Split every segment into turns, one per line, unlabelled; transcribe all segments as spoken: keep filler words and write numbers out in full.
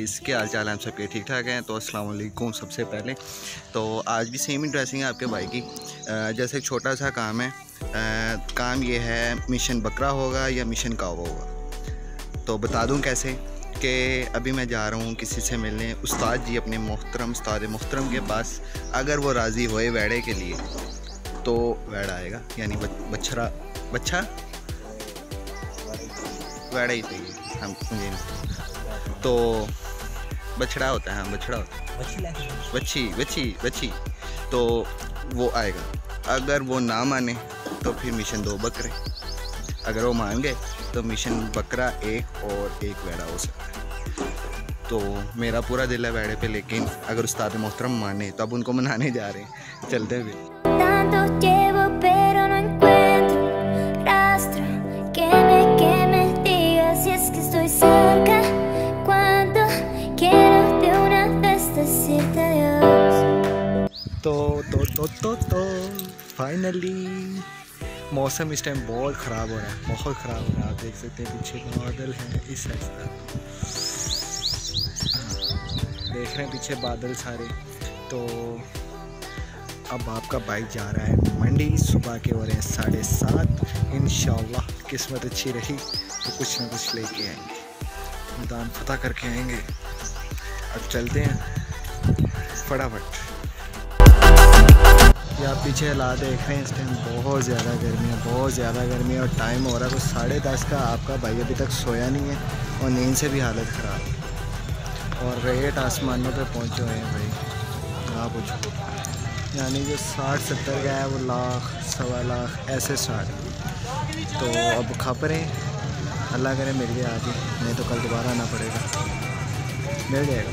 Guys, क्या हाल चाल है? आप सबके ठीक ठाक हैं? तो अस्सलाम वालेकुम। सबसे पहले तो आज भी सेम ही ड्रेसिंग है आपके भाई की। जैसे एक छोटा सा काम है, आ, काम ये है मिशन बकरा होगा या मिशन कावा होगा। तो बता दूं कैसे कि अभी मैं जा रहा हूँ किसी से मिलने, उस्ताद जी, अपने मोहतरम उस्ताद मोहतरम के पास। अगर वो राज़ी होए वैड़े के लिए तो वैड़ा आएगा, यानी बछड़ा बच्चा वैड़ा ही चाहिए हम मुझे। तो बछड़ा होता है, हाँ बछड़ा होता है, बच्ची बच्ची बच्ची तो वो आएगा। अगर वो ना माने तो फिर मिशन दो बकरे, अगर वो मान गए तो मिशन बकरा एक और एक वैड़ा हो सकता है। तो मेरा पूरा दिल है वैड़े पे, लेकिन अगर उस्ताद मोहतरम माने तो अब उनको मनाने जा रहे हैं। चलते हैं फिर। तो तो तो तो तो फाइनली मौसम इस टाइम बहुत ख़राब हो रहा है, बहुत ख़राब हो रहा है। आप देख सकते हैं पीछे बादल हैं, इस साइड देख रहे हैं पीछे बादल सारे। तो अब आपका बाइक जा रहा है मंडी। सुबह के हो रहे हैं साढ़े सात। इंशाल्लाह किस्मत अच्छी रही तो कुछ ना कुछ लेके आएंगे, मैदान फतह करके आएंगे। अब चलते हैं फटाफट। ये आप पीछे हालात देख रहे हैं, इस टाइम बहुत ज़्यादा गर्मी है, बहुत ज़्यादा गर्मी है। और टाइम हो रहा है कुछ साढ़े दस का। आपका भाई अभी तक सोया नहीं है और नींद से भी हालत ख़राब है। और रेट आसमानों पे पहुंचे हुए हैं भाई, ना पूछो। यानी जो साठ सत्तर का है वो लाख सवा लाख ऐसे स्टार्ट। तो अब खबरें अल्लाह करे मिल गया आज ही, नहीं तो कल दोबारा आना पड़ेगा। मिल जाएगा।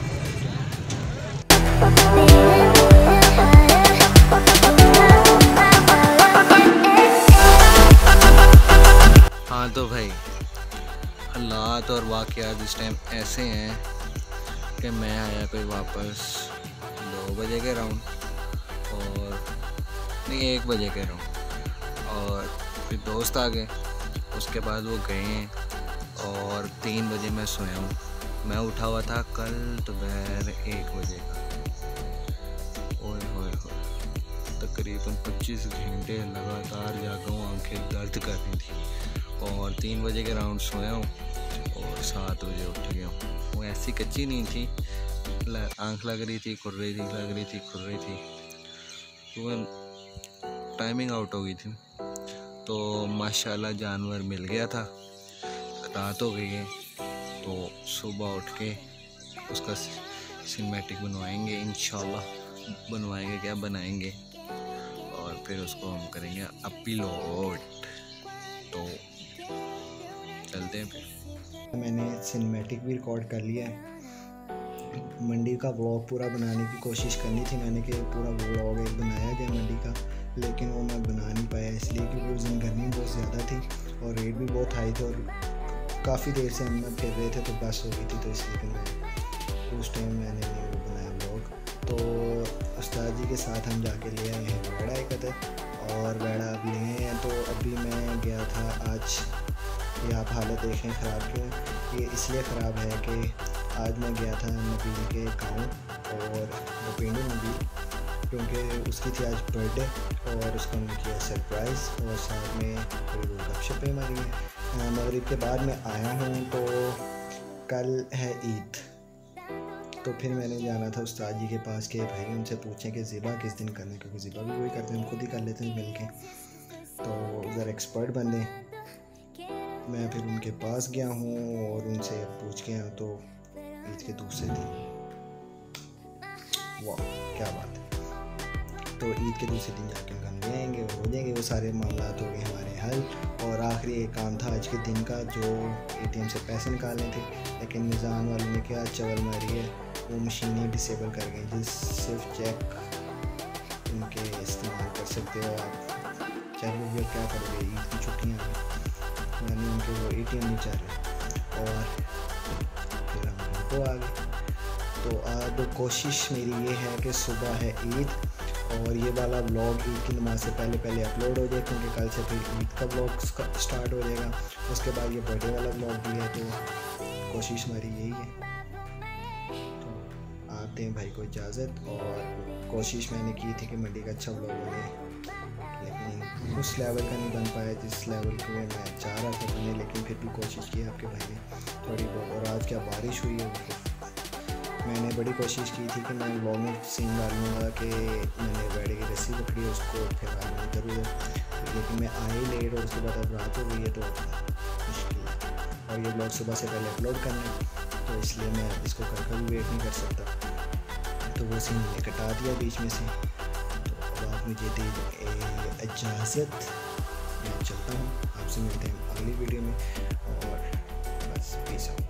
हाँ तो भाई हालात और वाक़यात इस टाइम ऐसे हैं कि मैं आया कोई वापस दो बजे के राउंड, और नहीं एक बजे के राउंड, और फिर दोस्त आ गए। उसके बाद वो गए और तीन बजे मैं सोया हूँ। मैं उठा हुआ था कल दोपहर एक बजे का। ओए होए होए, तकरीबन पच्चीस घंटे लगातार जागा हूँ, आंखें दर्द कर रही थी। और तीन बजे के राउंड सोया हूँ और सात बजे उठ गया हूँ। वो ऐसी कच्ची नींद थी, आंख लग रही थी, खुर रही थी, लग रही थी, खुर रही थी। तो टाइमिंग आउट हो गई थी। तो माशाल्लाह जानवर मिल गया था। रात हो गई है तो सुबह उठ के उसका सिनेमैटिक बनवाएंगे, इंशाल्लाह बनवाएंगे, क्या बनाएंगे, और फिर उसको हम करेंगे अपलोड। तो चलते हैं फिर। मैंने सिनेमैटिक भी रिकॉर्ड कर लिया है। मंडी का व्लॉग पूरा बनाने की कोशिश करनी थी मैंने कि पूरा व्लॉग एक बनाया जाए मंडी का, लेकिन वो मैं बना नहीं पाया इसलिए क्योंकि उस दिन गर्मी बहुत ज़्यादा थी और रेट भी बहुत हाई थे और काफ़ी देर से हम फिर रहे थे तो बस हो गई थी। तो इसलिए मैं उस टाइम मैंने नहीं वो बनाया व्लॉग। तो उस्ताद जी के साथ हम जाके ले आए हैं वैड़ा एक अदर, और वैड़ा अब लिए हैं। तो अभी मैं गया था आज, ये आप हालत देखें ख़राब क्यों, ये इसलिए ख़राब है कि आज मैं गया था नबील के गाँव, और पिंडू नबील, क्योंकि उसकी थी आज बर्थडे और उसको हमने किया सरप्राइज़, और साथ में कोई वो गपशपें मारी है। मगरिब के बाद मैं आया हूँ तो कल है ईद। तो फिर मैंने जाना था उस्ताद जी के पास कि भाई उनसे पूछें कि ज़िबा किस दिन करना है, क्योंकि ज़िबा भी वही करते हैं, हम खुद ही कर लेते हैं मिल के। तो उधर एक्सपर्ट बंदे, मैं फिर उनके पास गया हूँ और उनसे पूछ के आया। तो ईद के दूसरे दिन, वाह क्या बात है। तो ईद के दूसरे दिन जाके हम ले आएंगे और हो जाएंगे वो सारे मामला हो गए हमारे हल। और आखिरी एक काम था आज के दिन का, जो एटीएम से पैसे निकालने थे, लेकिन निज़ाम वालों ने क्या चवल मारी है, वो मशीनें डिसेबल कर गई, जिस सिर्फ चेक उनके इस्तेमाल कर सकते हो आप। चेक वो क्या करोगे, ईद की छुट्टियाँ यानी उनके वो एटीएम नहीं चल रहे। और फिर हम तो आ गए। तो अब कोशिश मेरी ये है कि सुबह है ईद और ये वाला व्लॉग ईद की नमाज से पहले पहले अपलोड हो जाए, क्योंकि कल से फिर ईद का व्लॉग स्टार्ट हो जाएगा। उसके बाद ये बर्थडे वाला व्लॉग भी है, तो कोशिश हमारी यही है।
दें भाई को इजाज़त। और कोशिश मैंने की थी कि मंडी का अच्छा व्लॉग बने, लेकिन उस लेवल का नहीं बन पाया जिस लेवल को मैं चाह रहा था बने, लेकिन फिर भी कोशिश की आपके भाई ने थोड़ी बहुत। और आज क्या बारिश हुई है, मैंने बड़ी कोशिश की थी कि मैं व्लॉग में सीन डालूँगा कि मैंने बैठे की रस्सी पकड़ी उसको फिर इधर उधर, लेकिन मैं आए लेट और उसके बाद अब रात हो गई है तो मुश्किल है। और ये ब्लॉग सुबह से पहले अपलोड करना है तो इसलिए मैं इसको कर कर भी वेट नहीं कर सकता, तो वो सीन मैंने कटा दिया बीच में से। तो अब आप मुझे दे इजाज़त, मैं चलता हूँ, आपसे मिलते हैं अगली वीडियो में और बस पीस आउट।